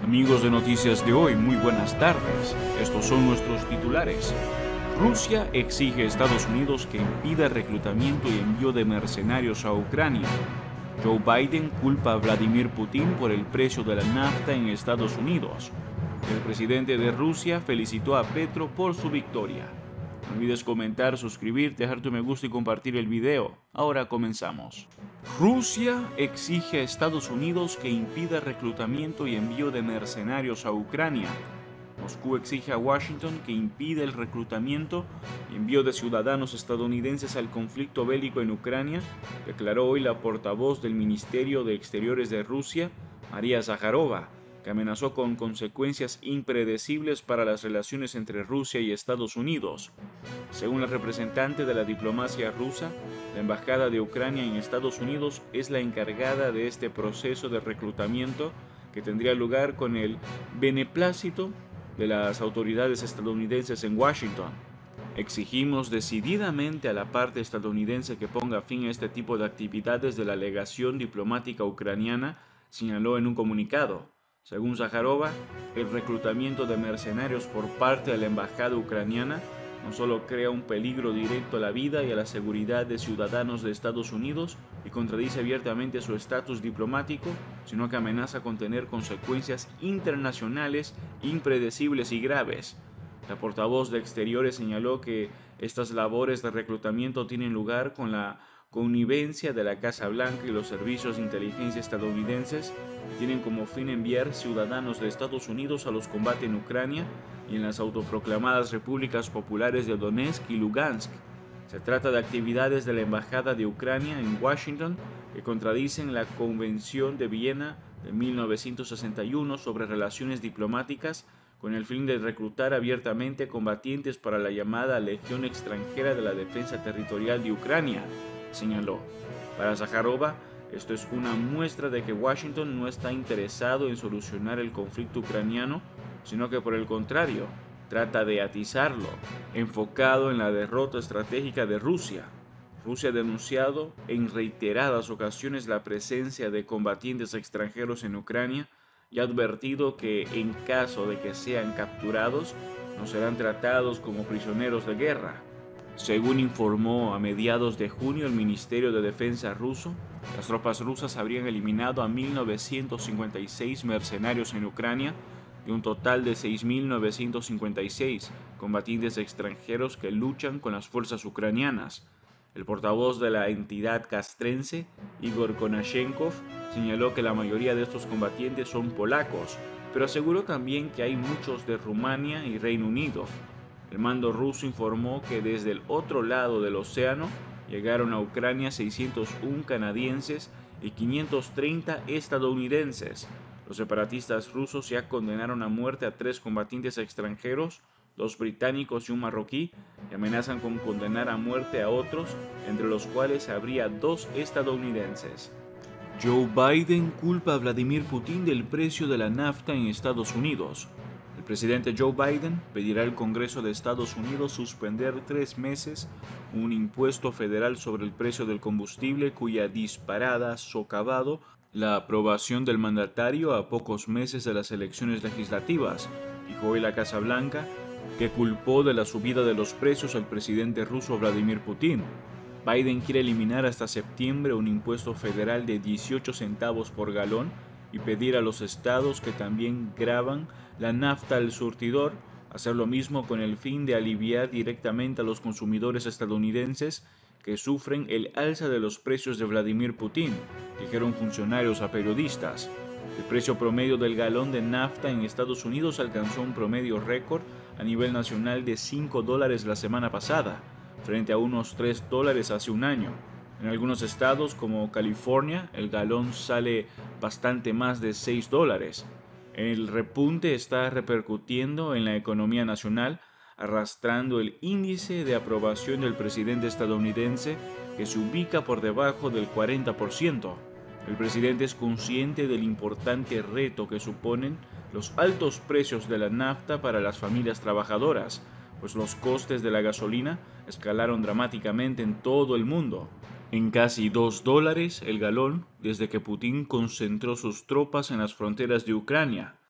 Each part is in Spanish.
Amigos de Noticias de Hoy, muy buenas tardes. Estos son nuestros titulares. Rusia exige a Estados Unidos que impida reclutamiento y envío de mercenarios a Ucrania. Joe Biden culpa a Vladimir Putin por el precio de la nafta en Estados Unidos. El presidente de Rusia felicitó a Petro por su victoria. No olvides comentar, suscribirte, dejar tu me gusta y compartir el video. Ahora comenzamos. Rusia exige a Estados Unidos que impida reclutamiento y envío de mercenarios a Ucrania. Moscú exige a Washington que impida el reclutamiento y envío de ciudadanos estadounidenses al conflicto bélico en Ucrania, declaró hoy la portavoz del Ministerio de Exteriores de Rusia, María Zakharova, que amenazó con consecuencias impredecibles para las relaciones entre Rusia y Estados Unidos. Según la representante de la diplomacia rusa, la Embajada de Ucrania en Estados Unidos es la encargada de este proceso de reclutamiento que tendría lugar con el beneplácito de las autoridades estadounidenses en Washington. Exigimos decididamente a la parte estadounidense que ponga fin a este tipo de actividades de la legación diplomática ucraniana, señaló en un comunicado. Según Zakharova, el reclutamiento de mercenarios por parte de la embajada ucraniana no solo crea un peligro directo a la vida y a la seguridad de ciudadanos de Estados Unidos y contradice abiertamente su estatus diplomático, sino que amenaza con tener consecuencias internacionales impredecibles y graves. La portavoz de Exteriores señaló que estas labores de reclutamiento tienen lugar con la connivencia de la Casa Blanca y los servicios de inteligencia estadounidenses y tienen como fin enviar ciudadanos de Estados Unidos a los combates en Ucrania y en las autoproclamadas repúblicas populares de Donetsk y Lugansk. Se trata de actividades de la Embajada de Ucrania en Washington que contradicen la Convención de Viena de 1961 sobre relaciones diplomáticas con el fin de reclutar abiertamente combatientes para la llamada Legión Extranjera de la Defensa Territorial de Ucrania, señaló. Para Zakharova, esto es una muestra de que Washington no está interesado en solucionar el conflicto ucraniano, sino que por el contrario, trata de atizarlo, enfocado en la derrota estratégica de Rusia. Rusia ha denunciado en reiteradas ocasiones la presencia de combatientes extranjeros en Ucrania y ha advertido que en caso de que sean capturados, no serán tratados como prisioneros de guerra. Según informó a mediados de junio el Ministerio de Defensa ruso, las tropas rusas habrían eliminado a 1.956 mercenarios en Ucrania de un total de 6.956 combatientes extranjeros que luchan con las fuerzas ucranianas. El portavoz de la entidad castrense, Igor Konashenkov, señaló que la mayoría de estos combatientes son polacos, pero aseguró también que hay muchos de Rumania y Reino Unido. El mando ruso informó que desde el otro lado del océano llegaron a Ucrania 601 canadienses y 530 estadounidenses. Los separatistas rusos ya condenaron a muerte a 3 combatientes extranjeros, 2 británicos y un marroquí, y amenazan con condenar a muerte a otros, entre los cuales habría 2 estadounidenses. Joe Biden culpa a Vladimir Putin del precio de la nafta en Estados Unidos. El presidente Joe Biden pedirá al Congreso de Estados Unidos suspender 3 meses un impuesto federal sobre el precio del combustible cuya disparada ha socavado la aprobación del mandatario a pocos meses de las elecciones legislativas, dijo hoy la Casa Blanca, que culpó de la subida de los precios al presidente ruso Vladimir Putin. Biden quiere eliminar hasta septiembre un impuesto federal de 18 centavos por galón y pedir a los estados que también gravan la nafta al surtidor, hacer lo mismo con el fin de aliviar directamente a los consumidores estadounidenses que sufren el alza de los precios de Vladimir Putin, dijeron funcionarios a periodistas. El precio promedio del galón de nafta en Estados Unidos alcanzó un promedio récord a nivel nacional de $5 la semana pasada, frente a unos $3 hace un año. En algunos estados como California, el galón sale bastante más de $6. El repunte está repercutiendo en la economía nacional, arrastrando el índice de aprobación del presidente estadounidense, que se ubica por debajo del 40%. El presidente es consciente del importante reto que suponen los altos precios de la nafta para las familias trabajadoras, pues los costes de la gasolina escalaron dramáticamente en todo el mundo, en casi $2 el galón desde que Putin concentró sus tropas en las fronteras de Ucrania.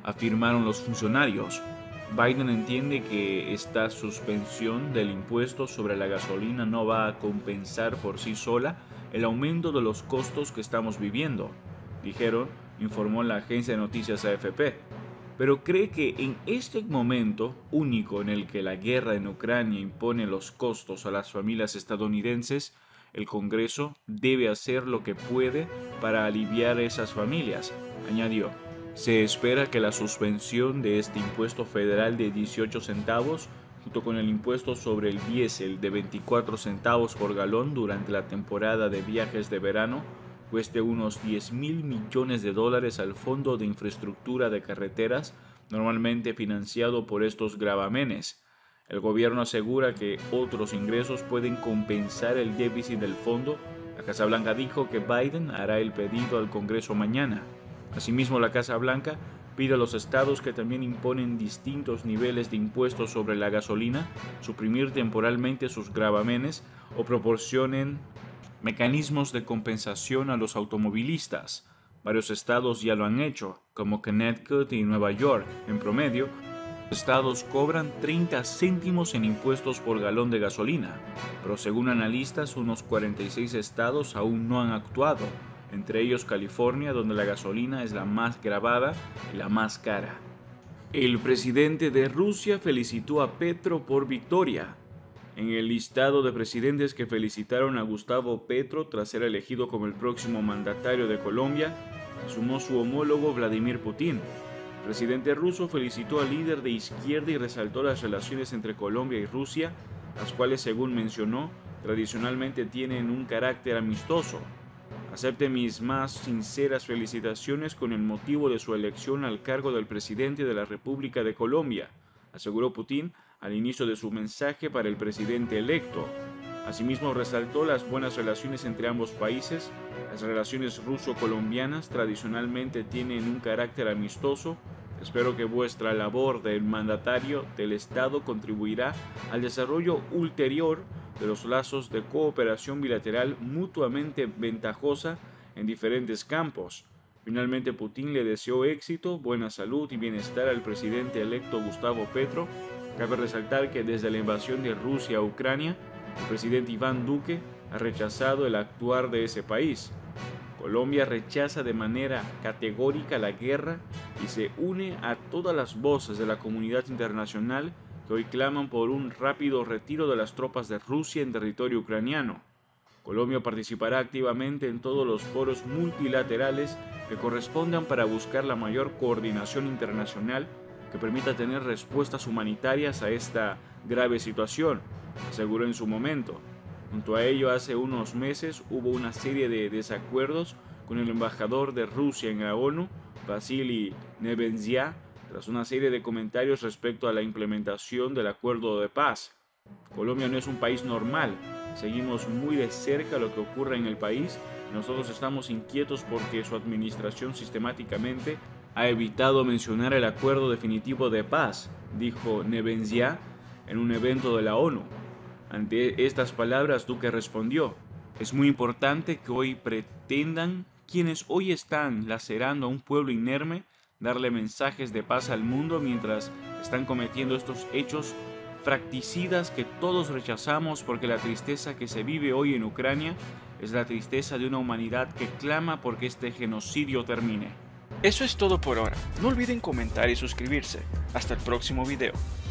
afirmaron los funcionarios. Biden entiende que esta suspensión del impuesto sobre la gasolina no va a compensar por sí sola el aumento de los costos que estamos viviendo, dijeron, informó la agencia de noticias AFP. Pero cree que en este momento único en el que la guerra en Ucrania impone los costos a las familias estadounidenses, el Congreso debe hacer lo que puede para aliviar a esas familias, añadió. Se espera que la suspensión de este impuesto federal de 18 centavos, junto con el impuesto sobre el diésel de 24 centavos por galón durante la temporada de viajes de verano, cueste unos $10.000 millones al Fondo de Infraestructura de Carreteras, normalmente financiado por estos gravamenes. El gobierno asegura que otros ingresos pueden compensar el déficit del fondo. La Casa Blanca dijo que Biden hará el pedido al Congreso mañana. Asimismo, la Casa Blanca pide a los estados que también imponen distintos niveles de impuestos sobre la gasolina, suprimir temporalmente sus gravamenes o proporcionen mecanismos de compensación a los automovilistas. Varios estados ya lo han hecho, como Connecticut y Nueva York. En promedio, los estados cobran 30 céntimos en impuestos por galón de gasolina, pero según analistas, unos 46 estados aún no han actuado, entre ellos California, donde la gasolina es la más gravada y la más cara. El presidente de Rusia felicitó a Petro por victoria. En el listado de presidentes que felicitaron a Gustavo Petro tras ser elegido como el próximo mandatario de Colombia, sumó su homólogo Vladimir Putin. El presidente ruso felicitó al líder de izquierda y resaltó las relaciones entre Colombia y Rusia, las cuales, según mencionó, tradicionalmente tienen un carácter amistoso. Acepte mis más sinceras felicitaciones con el motivo de su elección al cargo del presidente de la República de Colombia, aseguró Putin al inicio de su mensaje para el presidente electo. Asimismo, resaltó las buenas relaciones entre ambos países. Las relaciones ruso-colombianas tradicionalmente tienen un carácter amistoso. Espero que vuestra labor de mandatario del Estado contribuirá al desarrollo ulterior de los lazos de cooperación bilateral mutuamente ventajosa en diferentes campos. Finalmente, Putin le deseó éxito, buena salud y bienestar al presidente electo Gustavo Petro. Cabe resaltar que desde la invasión de Rusia a Ucrania, el presidente Iván Duque ha rechazado el actuar de ese país. Colombia rechaza de manera categórica la guerra y se une a todas las voces de la comunidad internacional que hoy claman por un rápido retiro de las tropas de Rusia en territorio ucraniano. Colombia participará activamente en todos los foros multilaterales que correspondan para buscar la mayor coordinación internacional que permita tener respuestas humanitarias a esta grave situación, aseguró en su momento. Junto a ello, hace unos meses hubo una serie de desacuerdos con el embajador de Rusia en la ONU, Vasily Nebenzia, tras una serie de comentarios respecto a la implementación del acuerdo de paz. Colombia no es un país normal, seguimos muy de cerca lo que ocurre en el país. Nosotros estamos inquietos porque su administración sistemáticamente ha evitado mencionar el acuerdo definitivo de paz, dijo Nebenzia en un evento de la ONU. Ante estas palabras, Duque respondió: es muy importante que hoy pretendan quienes hoy están lacerando a un pueblo inerme darle mensajes de paz al mundo mientras están cometiendo estos hechos fracticidas que todos rechazamos, porque la tristeza que se vive hoy en Ucrania es la tristeza de una humanidad que clama porque este genocidio termine. Eso es todo por ahora. No olviden comentar y suscribirse. Hasta el próximo video.